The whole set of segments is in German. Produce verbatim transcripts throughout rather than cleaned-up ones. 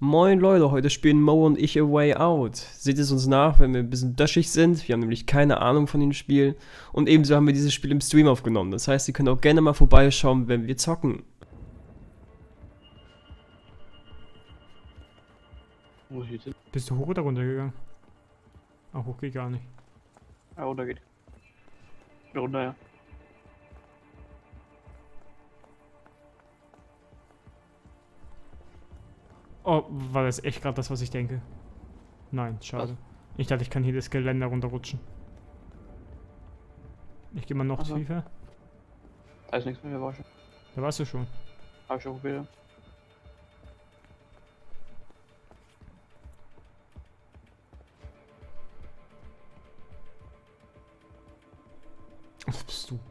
Moin Leute, heute spielen Mo und ich A Way Out. Seht es uns nach, wenn wir ein bisschen döschig sind. Wir haben nämlich keine Ahnung von dem Spiel. Und ebenso haben wir dieses Spiel im Stream aufgenommen. Das heißt, ihr könnt auch gerne mal vorbeischauen, wenn wir zocken. Wo ist jetzt hin? Bist du hoch oder runter gegangen? Ah, hoch geht gar nicht. Ah, runter geht. Ja, runter, ja. Oh, war das echt gerade das, was ich denke? Nein, schade. Ich dachte, ich kann hier das Geländer runterrutschen. Ich gehe mal noch Ach so. tiefer. Da ist nichts mehr, war schon. Da warst du schon. Hab ich schon probiert. Was bist du?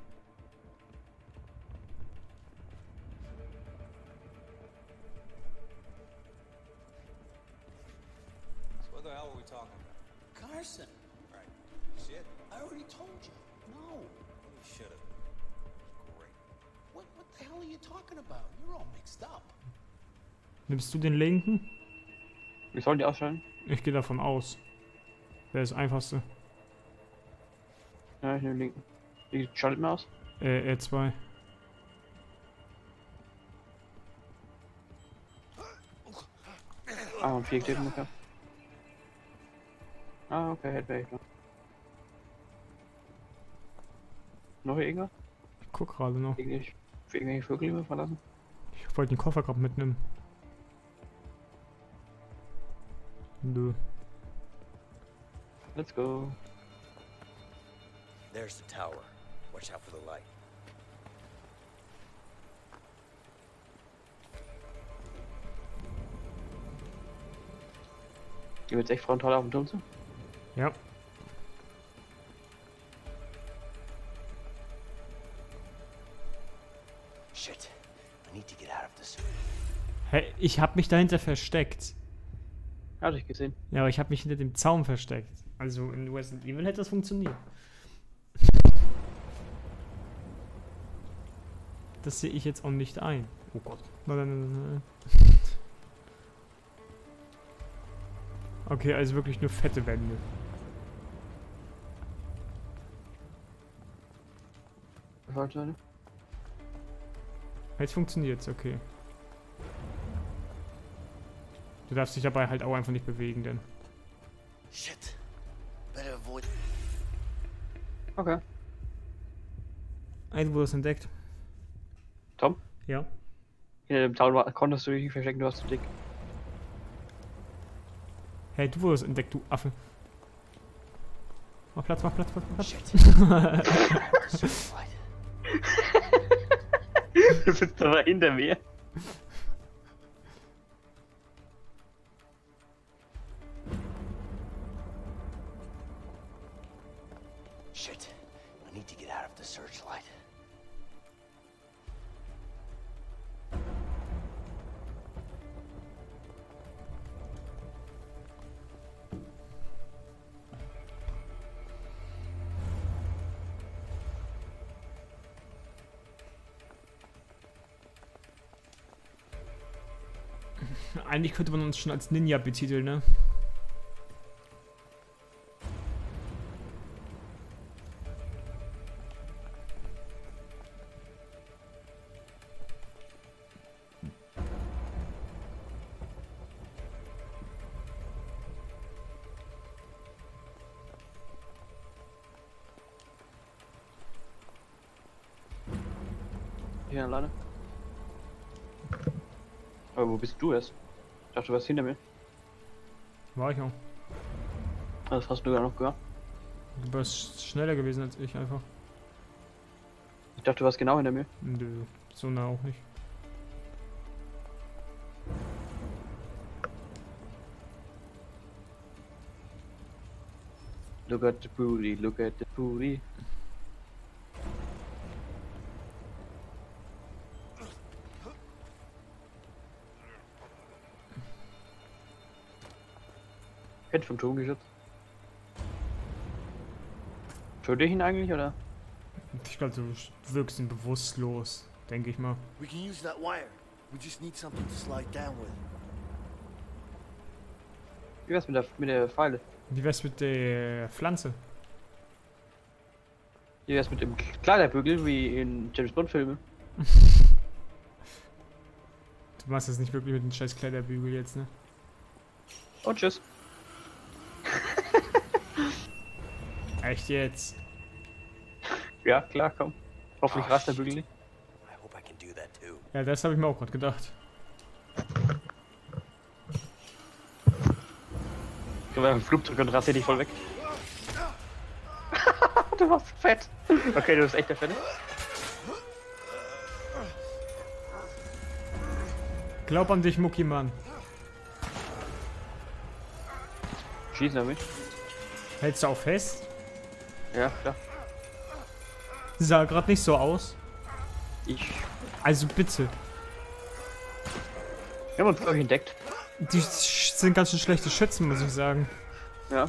What the hell are we talking about? Carson, Right. Shit. I already told you. No. You should have. Great. What, what the hell are you talking about? You're all mixed up. Nimmst du den linken? Wir sollen die ausschalten? Ich gehe davon aus. Wäre das einfachste. Ja, ich nehme den linken. Wie schaltet man aus? Äh, R zwei. Ah, und vier steht ungefähr. Ah, okay, hätte ich noch. Noch irgendwas? Ich guck gerade noch. Irgendwelche, für irgendwelche Vögel immer verlassen? Ich wollte den Koffer gerade mitnehmen. Nö. Let's go. There's the tower. Watch out for the light. Gehen wir jetzt echt frontal auf den Turm zu? Ja. Shit. I need to get out of this. Hä, ich hab mich dahinter versteckt. Hatte ich gesehen. Ja, aber ich habe mich hinter dem Zaun versteckt. Also in Resident Evil hätte das funktioniert. Das sehe ich jetzt auch nicht ein. Oh Gott. Nein, nein, nein, nein. Okay, also wirklich nur fette Wände. Warte. Jetzt funktioniert's, okay. Du darfst dich dabei halt auch einfach nicht bewegen, denn. Shit. Better avoid. Okay. Also wurde es entdeckt. Tom? Ja. Hinter dem Zaun war- konntest du dich nicht verstecken, du warst zu dick. Hey, du wurdest entdeckt, du Affe. Mach Platz, mach Platz, mach Platz. Shit. Searchlight. Du sitzt aber hinter mir. Shit. I need to get out of the searchlight. Eigentlich könnte man uns schon als Ninja betiteln, ne? Hier alleine. Aber wo bist du erst? Ich dachte, du warst hinter mir. War ich auch. Das hast du ja noch gehört. Du bist schneller gewesen als ich einfach. Ich dachte, du warst genau hinter mir. Nö, so nah auch nicht. Look at the booty, look at the booty. Hätte vom Turm geschützt. Töte ich ihn eigentlich, oder? Ich glaube, du wirkst ihn bewusstlos, denke ich mal. We can use that wire. We just need something to slide down with. Wie wär's mit der, mit der Pfeile? Wie wär's mit der Pflanze? Wie wär's mit dem Kleiderbügel wie in James Bond Filmen? Du machst das nicht wirklich mit dem scheiß Kleiderbügel jetzt, ne? Und tschüss. Echt jetzt? Ja, klar, komm. Hoffentlich Ah, rast der Bügel nicht. I hope I can do that too. Ja, das habe ich mir auch gerade gedacht. Komm, wir haben einen Flugzeug und rasier dich voll weg. Du warst fett. Okay, du bist echt der Fette. Glaub an dich, Mucki, Mann. Schießen auf mich. Hältst du auch fest? Ja, klar. Sah gerade nicht so aus. Ich. Also bitte. Wir haben uns euch entdeckt. Die sch- sind ganz schön schlechte Schützen, muss ich sagen. Ja.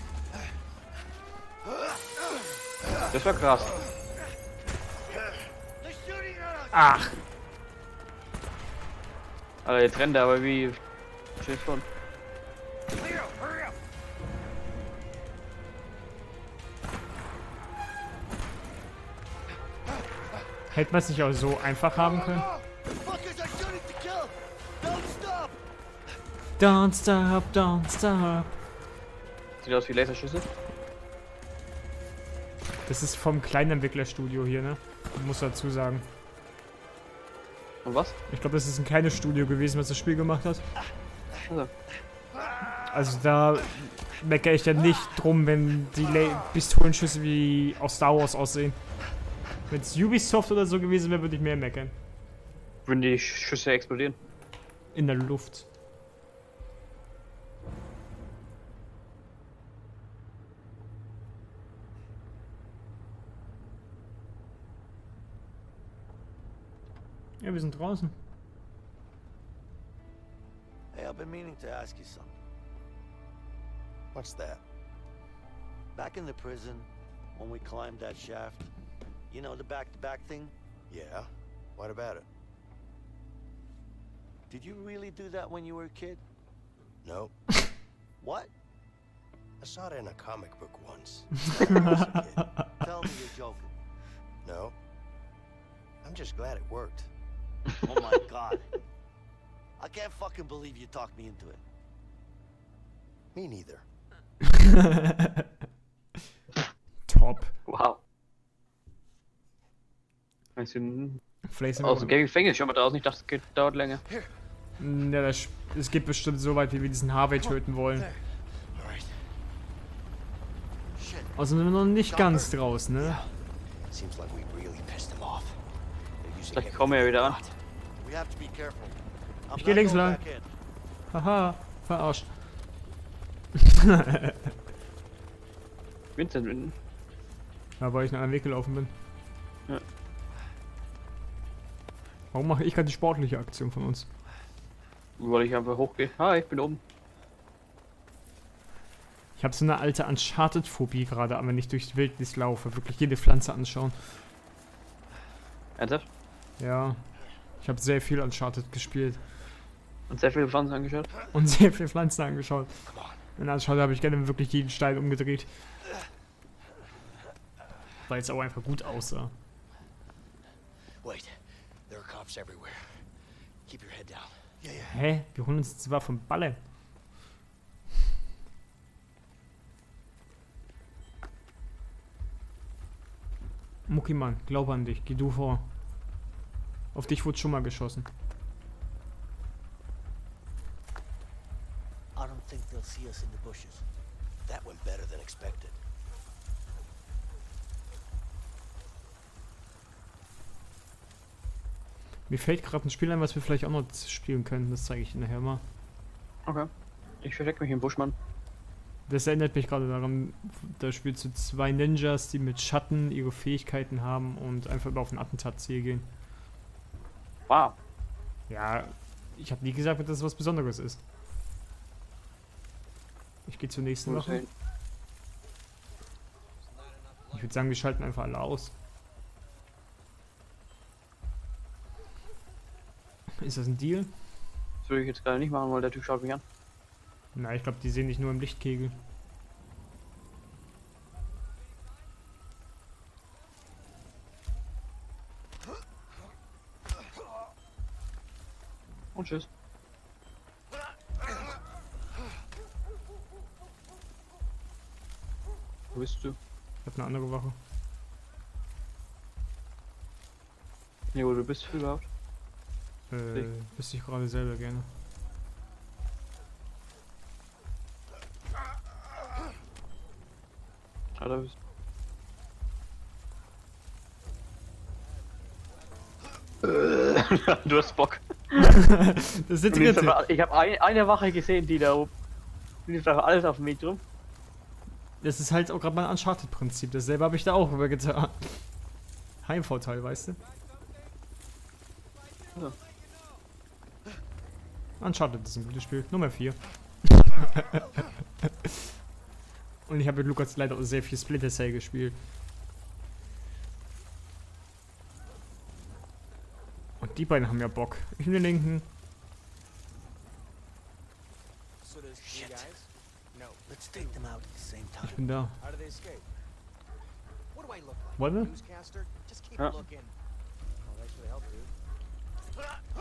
Das war krass. Ach, Alter, jetzt rennt er aber wie. James Bond. hätte man es nicht auch so einfach haben können? Fuckers are shooting to kill! Don't stop! Don't stop, don't stop. Sieht aus wie Laserschüsse. Das ist vom kleinen Entwicklerstudio hier, ne? Muss dazu sagen. Und was? Ich glaube, das ist ein kleines Studio gewesen, was das Spiel gemacht hat. Also. Also da meckere ich ja nicht drum, wenn die La Pistolenschüsse wie aus Star Wars aussehen. Wenn es Ubisoft oder so gewesen wäre, würde ich mehr meckern. Würden die Schüsse explodieren? In der Luft. Ja, wir sind draußen. Hey, I've been meaning to ask you something. What's that? Back in the prison, when we climbed that shaft, you know the back-to-back thing? Yeah? What about it? Did you really do that when you were a kid? No. What? I saw it in a comic book once. Tell me you're joking. No. I'm just glad it worked. Oh my god. I can't fucking believe you talked me into it. Me neither. Top. Wow. Weißt du, Vielleicht sind aus dem wir... Gefängnis schon mal draußen. Ich dachte, es geht, dauert länger. Ja, das, es geht bestimmt so weit, wie wir diesen Harvey töten wollen. Alright. Shit. Also sind wir noch nicht ganz draußen, ne? Seems like we really pissed him off. They're using Vielleicht every kommen wir ja wieder an. shot. We have to be careful. I'm Ich geh not links going lang. back in. Haha, verarscht. Vincent, Vincent. Ja, weil ich nach einem Weg gelaufen bin. Ja. Warum mache ich gerade die sportliche Aktion von uns? Weil ich einfach hochgehe. Hi, ich bin oben. Ich habe so eine alte Uncharted-Phobie gerade, wenn ich durch die Wildnis laufe. Wirklich jede Pflanze anschauen. Ernsthaft? Ja. Ich habe sehr viel Uncharted gespielt. Und sehr viele Pflanzen angeschaut. Und sehr viele Pflanzen angeschaut. In Uncharted habe ich gerne wirklich jeden Stein umgedreht. Weil es auch einfach gut aussah. Wait. There are cops everywhere. Keep your head down. Yeah, yeah. Hä? Wir holen uns jetzt zwar vom Balle. Muckimann, glaub an dich. Geh du vor. Auf dich wurde schon mal geschossen. I don't think they'll see us in the bushes. That went better than expected. Mir fällt gerade ein Spiel ein, was wir vielleicht auch noch spielen können. Das zeige ich Ihnen nachher mal. Okay. Ich verstecke mich im Buschmann. Das erinnert mich gerade daran, da spielst du zwei Ninjas, die mit Schatten ihre Fähigkeiten haben und einfach über auf ein Attentatziel gehen. Wow. Ja, ich habe nie gesagt, dass das was Besonderes ist. Ich gehe zur nächsten Wo ist er Woche. hin? Ich würde sagen, wir schalten einfach alle aus. Ist das ein Deal? Das würde ich jetzt gerade nicht machen, weil der Typ schaut mich an. Na, ich glaube, die sehen dich nur im Lichtkegel. Und tschüss. Wo bist du? Ich hab eine andere Wache. Nee, wo du bist überhaupt? Äh, wüsste ich gerade selber gerne. Ah, da bist du. hast Bock. Das ist der Und jetzt dritte. aber- Ich habe ein, eine Wache gesehen, die da oben. Die ist einfach alles auf dem Weg drum. Das ist halt auch gerade mein Uncharted-Prinzip. Dasselbe habe ich da auch übergetan. Heimvorteil, weißt du? Ja. Uncharted ist ein gutes Spiel. Nummer vier. Und ich habe mit Lukas leider auch sehr viel Splinter Cell gespielt. Und die beiden haben ja Bock. Ich nehme den linken. So there's three Shit. guys? No. Let's take them out at the same time. Ich bin da. How do they escape? What do I look like? Wollen wir? Newscaster? Just keep Ja. looking. Oh, thanks for the help, dude.